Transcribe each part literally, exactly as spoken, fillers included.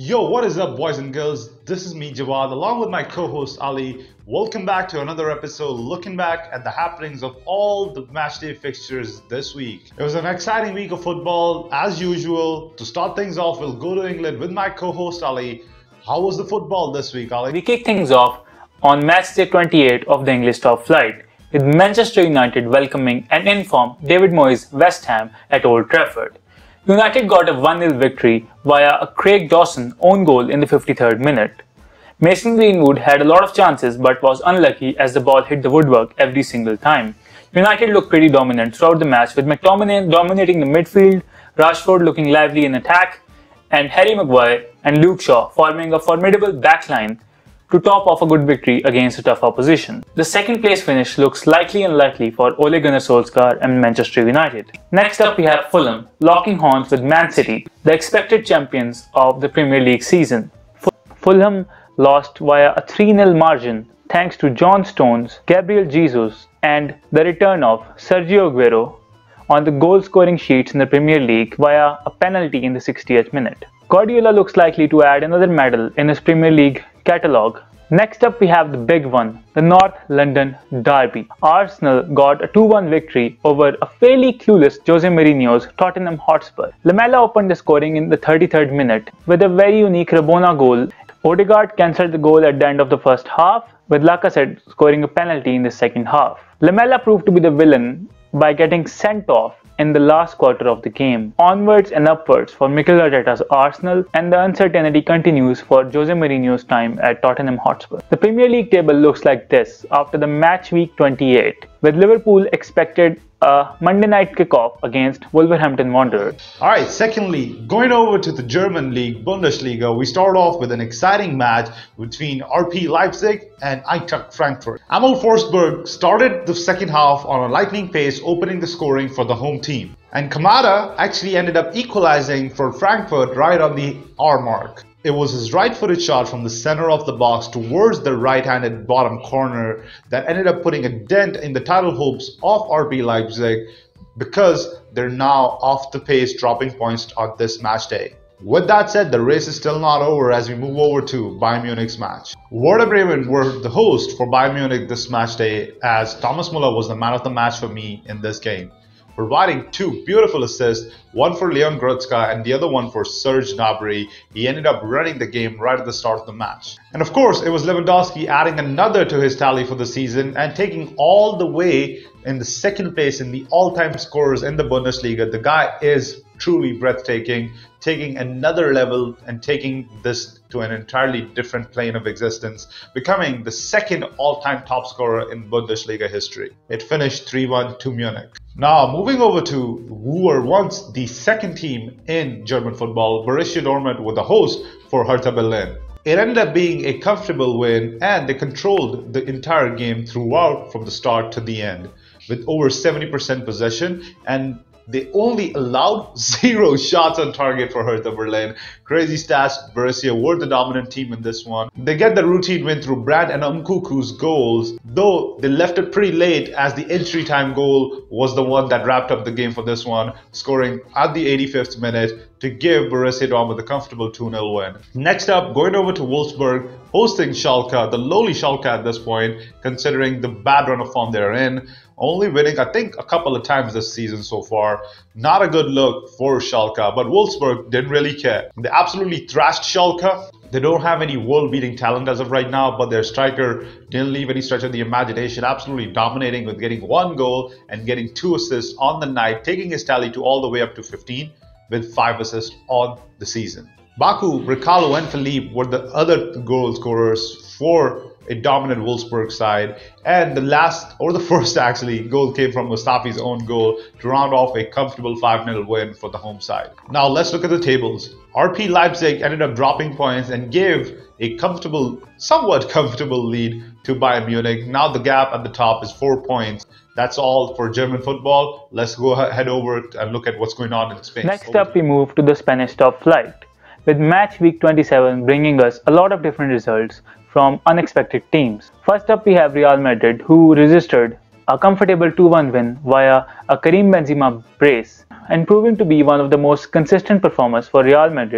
Yo, what is up, boys and girls? This is me, Jawad, along with my co-host Ali. Welcome back to another episode looking back at the happenings of all the matchday fixtures this week. It was an exciting week of football, as usual. To start things off, we'll go to England with my co-host Ali. How was the football this week, Ali? We kick things off on matchday twenty-eight of the English top flight, with Manchester United welcoming an informed David Moyes West Ham at Old Trafford. United got a one nil victory via a Craig Dawson own goal in the fifty-third minute. Mason Greenwood had a lot of chances but was unlucky as the ball hit the woodwork every single time. United looked pretty dominant throughout the match, with McTominay dominating the midfield, Rashford looking lively in attack, and Harry Maguire and Luke Shaw forming a formidable backline to top off a good victory against a tough opposition. The second place finish looks slightly unlikely for Ole Gunnar Solskjaer and Manchester United. Next up we have Fulham, locking horns with Man City, the expected champions of the Premier League season. Fulham lost via a three nil margin thanks to John Stones, Gabriel Jesus and the return of Sergio Aguero on the goal scoring sheets in the Premier League via a penalty in the sixtieth minute. Guardiola looks likely to add another medal in his Premier League catalogue. Next up we have the big one, the North London Derby. Arsenal got a two one victory over a fairly clueless Jose Mourinho's Tottenham Hotspur. Lamela opened the scoring in the thirty-third minute with a very unique Rabona goal. Odegaard cancelled the goal at the end of the first half, with Lacazette scoring a penalty in the second half. Lamela proved to be the villain by getting sent off in the last quarter of the game. Onwards and upwards for Mikel Arteta's Arsenal, and the uncertainty continues for Jose Mourinho's time at Tottenham Hotspur. The Premier League table looks like this after the match week twenty-eight, with Liverpool expected a Monday night kickoff against Wolverhampton Wanderers. Alright, secondly, going over to the German league, Bundesliga, we start off with an exciting match between R B Leipzig and Eintracht Frankfurt. Emil Forsberg started the second half on a lightning pace, opening the scoring for the home team. And Kamada actually ended up equalizing for Frankfurt right on the hour mark. It was his right-footed shot from the center of the box towards the right-handed bottom corner that ended up putting a dent in the title hopes of R B Leipzig, because they're now off the pace, dropping points on this match day. With that said, the race is still not over as we move over to Bayern Munich's match. Werder Bremen were the host for Bayern Munich this match day, as Thomas Müller was the man of the match for me in this game, providing two beautiful assists, one for Leon Goretzka and the other one for Serge Gnabry. He ended up running the game right at the start of the match. And of course, it was Lewandowski adding another to his tally for the season and taking all the way in the second place in the all-time scorers in the Bundesliga. The guy is truly breathtaking, taking another level and taking this to an entirely different plane of existence, becoming the second all-time top scorer in Bundesliga history. It finished three one to Munich. Now, moving over to who were once the second team in German football, Borussia Dortmund were the host for Hertha Berlin. It ended up being a comfortable win, and they controlled the entire game throughout from the start to the end, with over seventy percent possession, and they only allowed zero shots on target for Hertha Berlin. Crazy stats, Borussia were the dominant team in this one. They get the routine win through Brand and Umkuku's goals, though they left it pretty late as the entry time goal was the one that wrapped up the game for this one, scoring at the eighty-fifth minute to give Borussia Dortmund the comfortable two nil win. Next up, going over to Wolfsburg, hosting Schalke, the lowly Schalke at this point, considering the bad run of form they're in. Only winning, I think, a couple of times this season so far. Not a good look for Schalke, but Wolfsburg didn't really care. They absolutely thrashed Schalke. They don't have any world-beating talent as of right now, but their striker didn't leave any stretch of the imagination, absolutely dominating with getting one goal and getting two assists on the night, taking his tally to all the way up to fifteen with five assists on the season. Baku, Brekalo and Philippe were the other goal scorers for a dominant Wolfsburg side, and the last, or the first actually, goal came from Mustafi's own goal to round off a comfortable five nil win for the home side. Now let's look at the tables. R B Leipzig ended up dropping points and gave a comfortable, somewhat comfortable lead to Bayern Munich. Now the gap at the top is four points. That's all for German football. Let's go head over and look at what's going on in Spain. Next up we move to the Spanish top flight, with match week twenty-seven bringing us a lot of different results from unexpected teams. First up we have Real Madrid, who registered a comfortable two one win via a Karim Benzema brace, and proving to be one of the most consistent performers for Real Madrid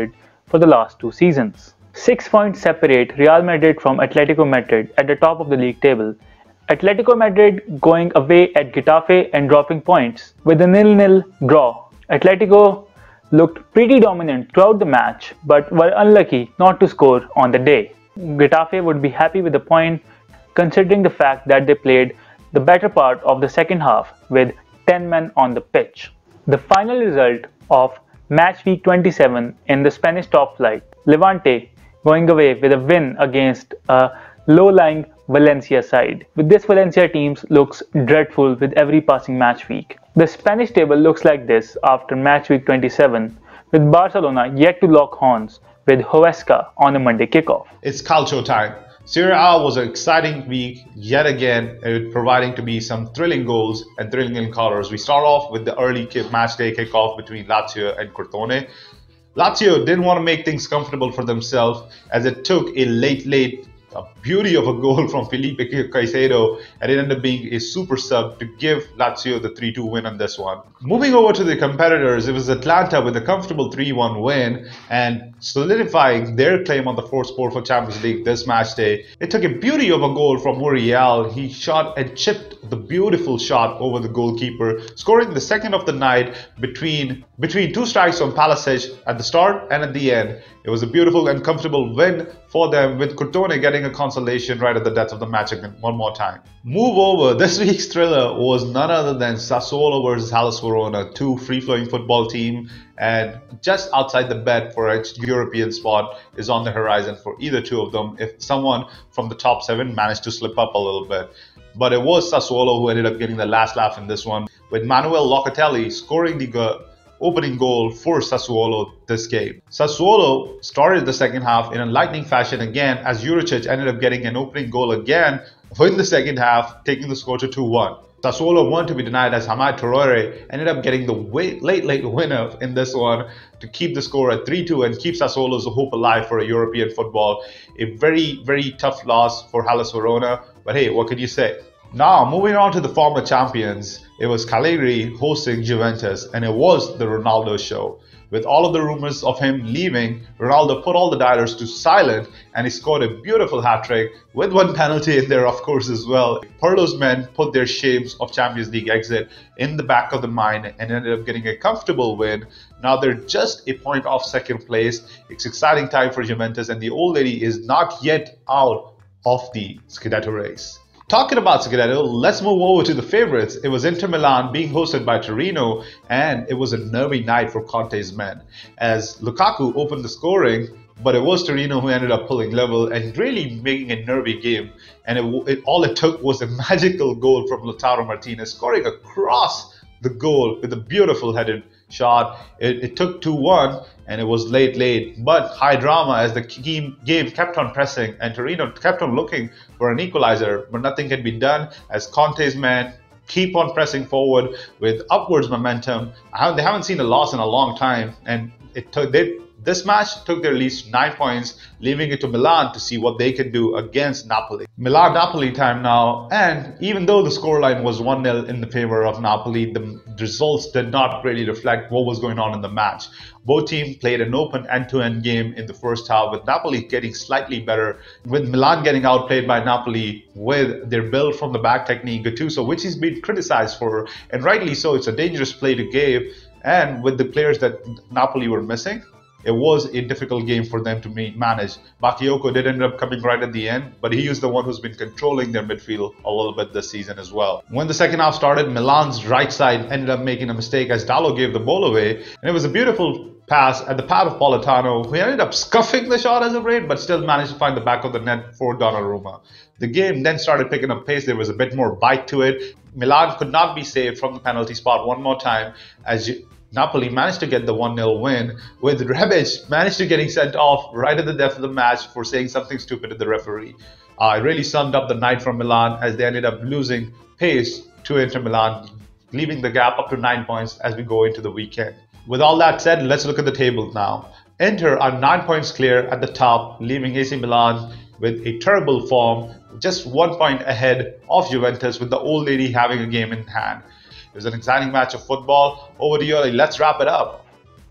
for the last two seasons. Six points separate Real Madrid from Atletico Madrid at the top of the league table. Atletico Madrid going away at Getafe and dropping points with a nil nil draw. Atletico looked pretty dominant throughout the match but were unlucky not to score on the day. Getafe would be happy with the point considering the fact that they played the better part of the second half with ten men on the pitch. The final result of match week twenty-seven in the Spanish top flight, Levante going away with a win against a low-lying Valencia side. With this Valencia team looks dreadful with every passing match week. The Spanish table looks like this after match week twenty-seven, with Barcelona yet to lock horns with Huesca on a Monday kickoff. It's Calcio time. Serie A was an exciting week yet again, uh, providing to be some thrilling goals and thrilling encounters. We start off with the early match day kickoff between Lazio and Crotone. Lazio didn't want to make things comfortable for themselves as it took a late, late a beauty of a goal from Felipe Caicedo, and it ended up being a super sub to give Lazio the three two win on this one. Moving over to the competitors, it was Atalanta with a comfortable three one win and solidifying their claim on the fourth spot for Champions League this match day. It took a beauty of a goal from Muriel. He shot and chipped the beautiful shot over the goalkeeper, scoring the second of the night between between two strikes from Pulisic at the start and at the end. It was a beautiful and comfortable win for them, with Crotone getting a consolation right at the death of the match again one more time. Move over. This week's thriller was none other than Sassuolo versus Hellas Verona, two free-flowing football team, and just outside the bet for a European spot is on the horizon for either two of them if someone from the top seven managed to slip up a little bit. But it was Sassuolo who ended up getting the last laugh in this one, with Manuel Locatelli scoring the goal opening goal for Sassuolo this game. Sassuolo started the second half in a lightning fashion again as Juricic ended up getting an opening goal again in the second half, taking the score to two one. Sassuolo won to be denied as Hamad Traore ended up getting the late, late winner in this one to keep the score at three two and keep Sassuolo's hope alive for a European football. A very, very tough loss for Hellas Verona, but hey, what can you say? Now, moving on to the former champions, it was Cagliari hosting Juventus, and it was the Ronaldo show. With all of the rumors of him leaving, Ronaldo put all the doubters to silent, and he scored a beautiful hat-trick with one penalty in there, of course, as well. Pirlo's men put their shames of Champions League exit in the back of the mind and ended up getting a comfortable win. Now they're just a point off second place. It's exciting time for Juventus, and the old lady is not yet out of the Scudetto race. Talking about Scudetto, let's move over to the favorites. It was Inter Milan being hosted by Torino, and it was a nervy night for Conte's men as Lukaku opened the scoring, but it was Torino who ended up pulling level and really making a nervy game. And it, it, all it took was a magical goal from Lautaro Martinez scoring across the goal with a beautiful headed shot. It, it took two one and it was late late but high drama as the game kept on pressing and Torino kept on looking for an equalizer, but nothing can be done as Conte's men keep on pressing forward with upwards momentum. They haven't seen a loss in a long time, and it took they This match took their least nine points, leaving it to Milan to see what they can do against Napoli. Milan-Napoli time now, and even though the scoreline was one nil in the favor of Napoli, the results did not really reflect what was going on in the match. Both teams played an open end-to-end game in the first half, with Napoli getting slightly better, with Milan getting outplayed by Napoli with their build from the back technique, Gattuso, which he's been criticized for, and rightly so. It's a dangerous play to give, and with the players that Napoli were missing, it was a difficult game for them to manage. Bakayoko did end up coming right at the end, but he is the one who's been controlling their midfield a little bit this season as well. When the second half started, Milan's right side ended up making a mistake as Dalot gave the ball away, and it was a beautiful pass at the pad of Politano, who ended up scuffing the shot as a rate, but still managed to find the back of the net for Donnarumma. The game then started picking up pace. There was a bit more bite to it. Milan could not be saved from the penalty spot one more time as Napoli managed to get the one nil win, with Rebic managed to getting sent off right at the death of the match for saying something stupid to the referee. Uh, it really summed up the night from Milan as they ended up losing pace to Inter Milan, leaving the gap up to nine points as we go into the weekend. With all that said, let's look at the table now. Inter are nine points clear at the top, leaving A C Milan with a terrible form, just one point ahead of Juventus, with the old lady having a game in hand. It was an exciting match of football. Over to you, let's wrap it up.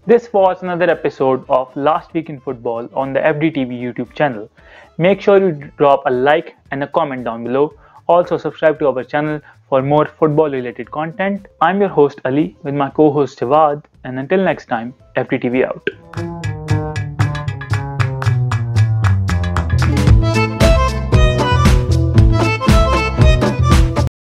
This was another episode of Last Week in Football on the F D T V YouTube channel. Make sure you drop a like and a comment down below. Also subscribe to our channel for more football related content. I'm your host Ali with my co-host Jawad, and until next time, F D T V out.